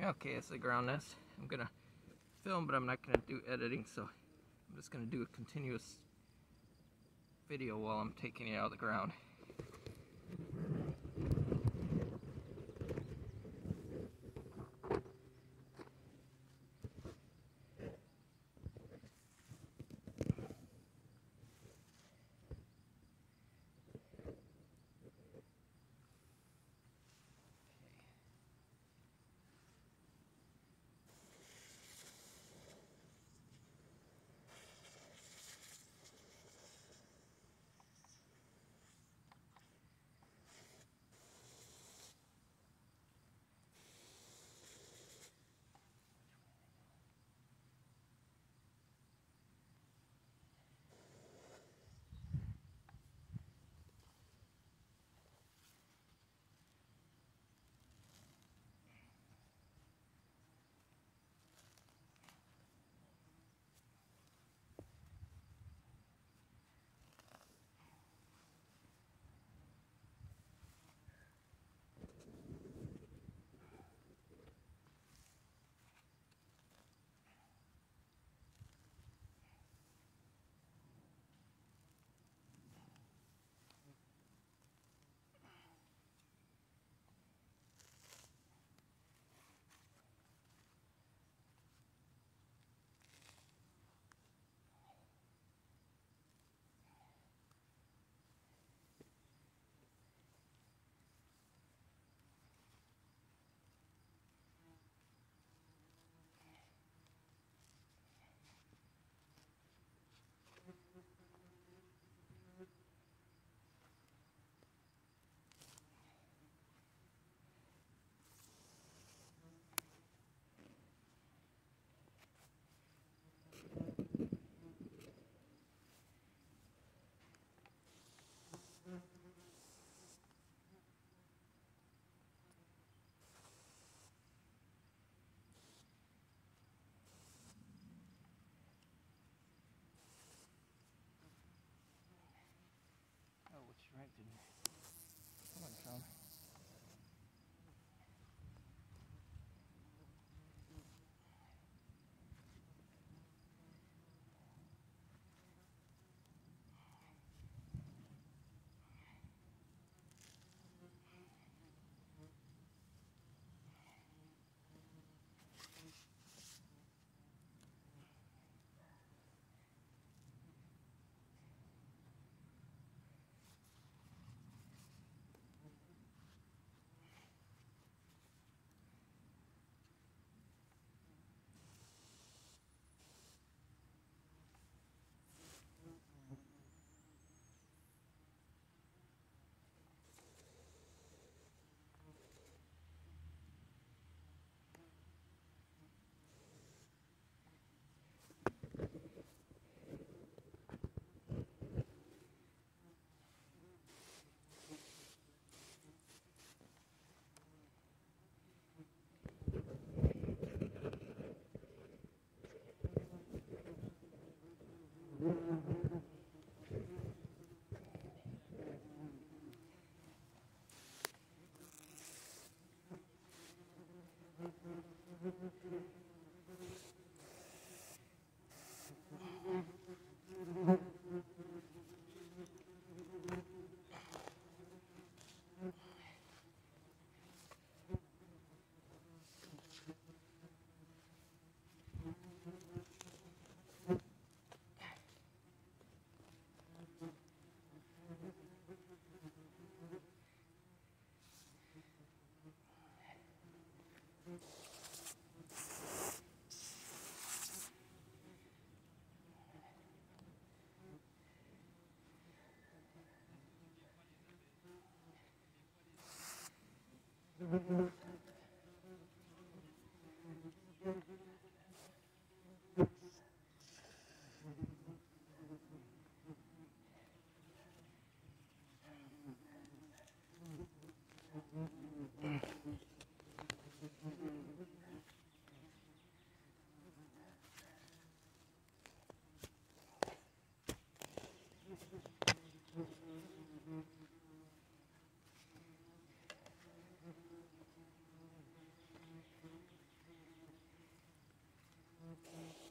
Okay, it's the ground nest. I'm gonna film, but I'm not gonna do editing, so I'm just gonna do a continuous video while I'm taking it out of the ground. Oh, what you right, didn't you? Come on, Tom.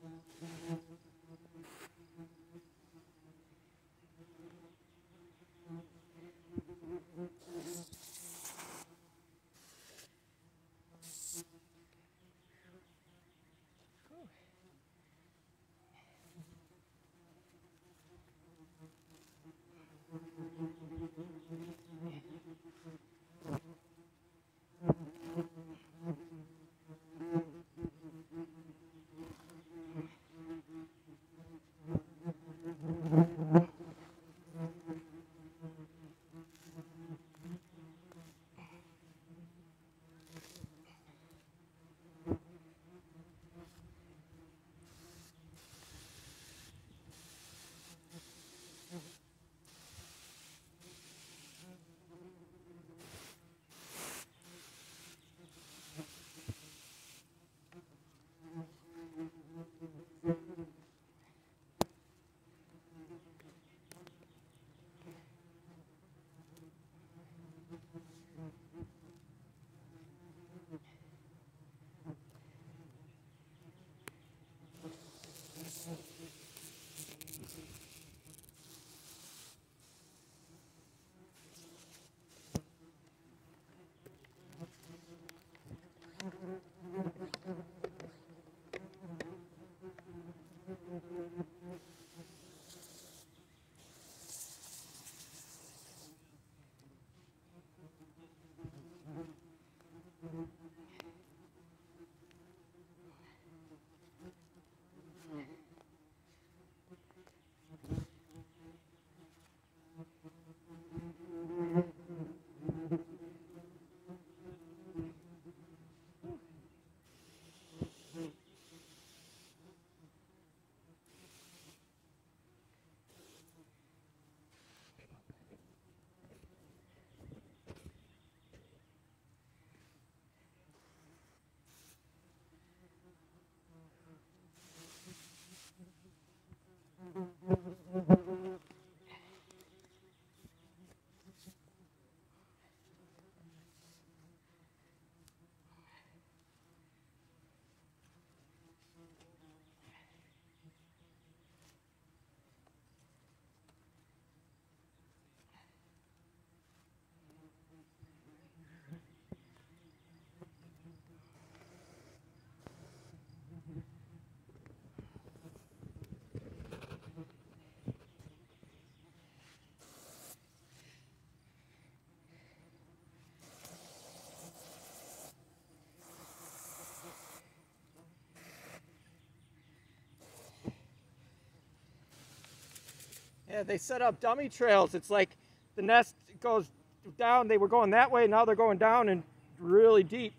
Yeah, they set up dummy trails. It's like the nest goes down. They were going that way. Now they're going down and really deep.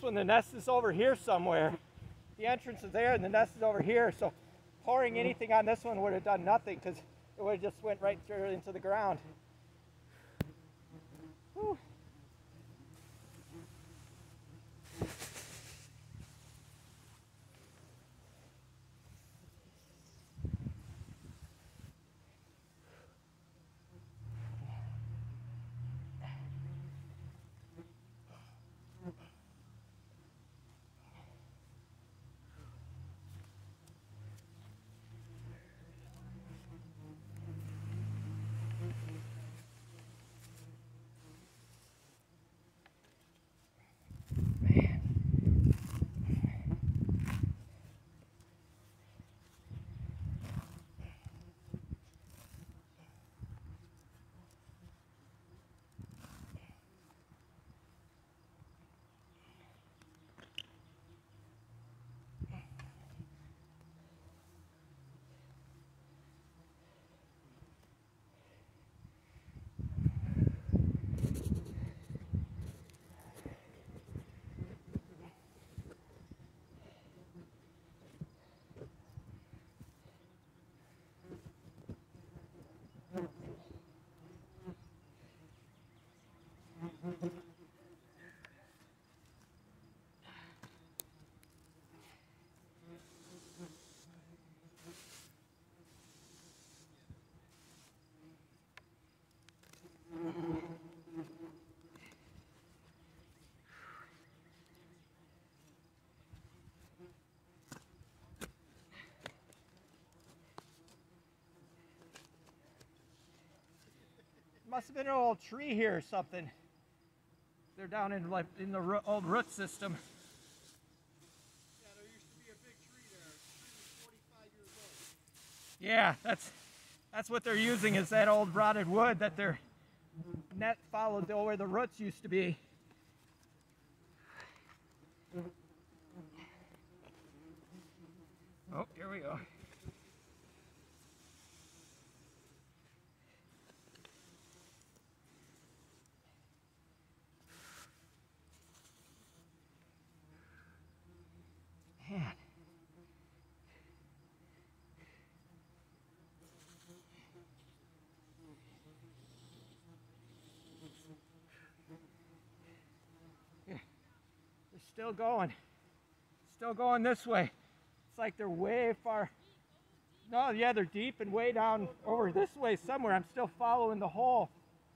one, the nest is over here somewhere. The entrance is there and the nest is over here, so pouring anything on this one would have done nothing because it would have just went right through into the ground. Whew. Must have been an old tree here or something. They're down in like in the old root system. Yeah, there used to be a big tree there. The tree was 45 years old. Yeah, that's what they're using is that old rotted wood that their net followed where the roots used to be. Oh, here we go. Man. Yeah. They're still going. Still going this way. It's like they're way far. No, yeah, they're deep and way down over this way somewhere. I'm still following the hole.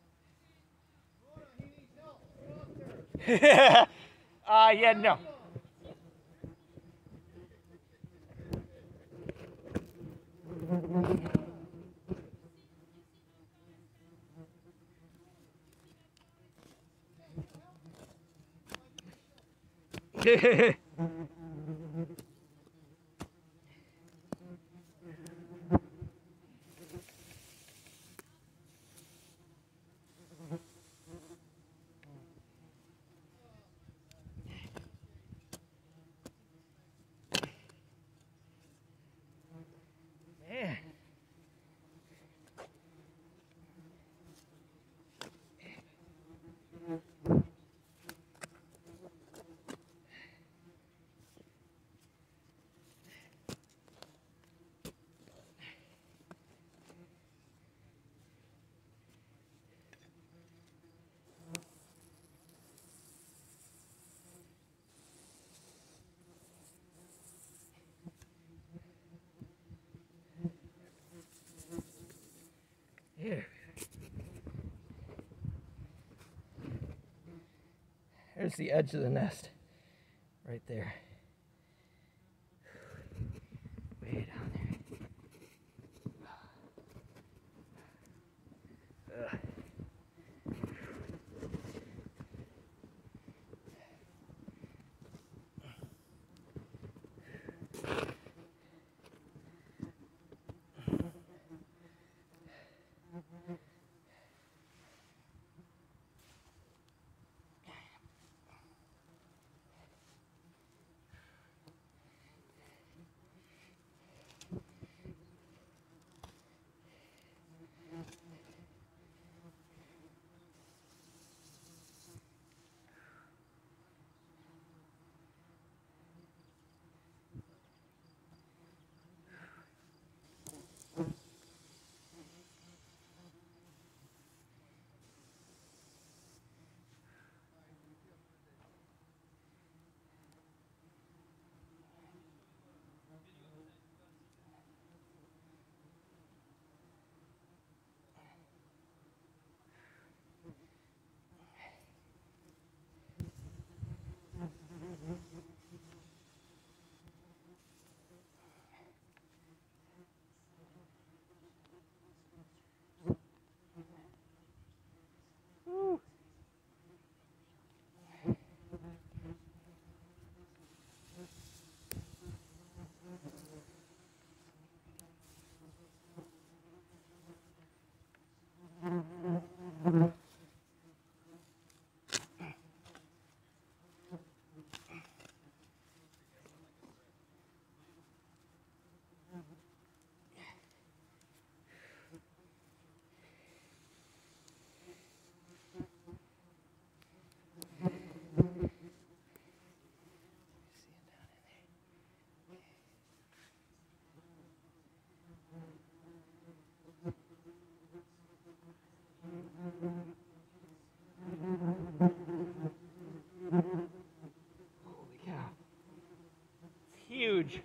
He needs help. Get up there. Yeah, no. Man. Here. There's the edge of the nest. Right there. Way down there. Holy cow. It's huge.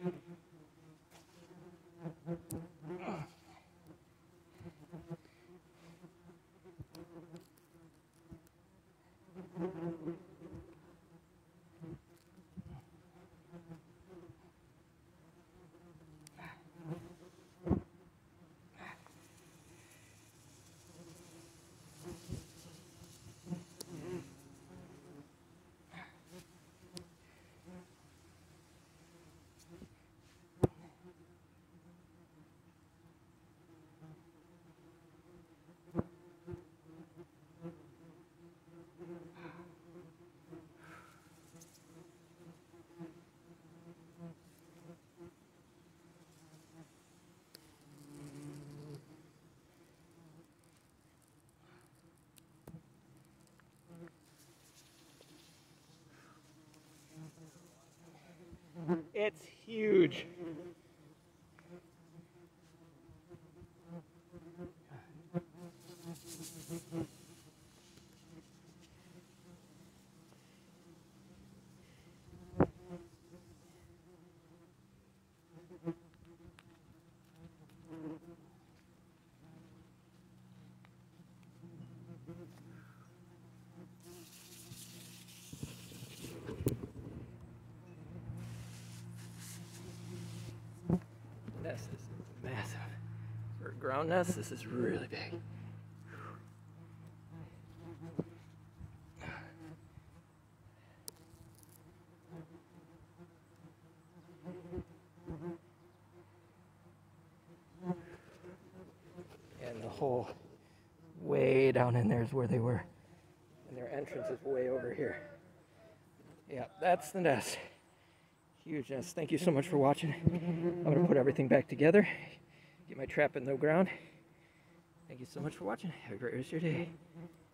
It's huge. Nest is massive. For a ground nest, this is really big. And the hole way down in there is where they were. And their entrance is way over here. Yeah, that's the nest. Huge nest. Thank you so much for watching. I'm going to put everything back together. Get my trap in the ground. Thank you so much for watching. Have a great rest of your day.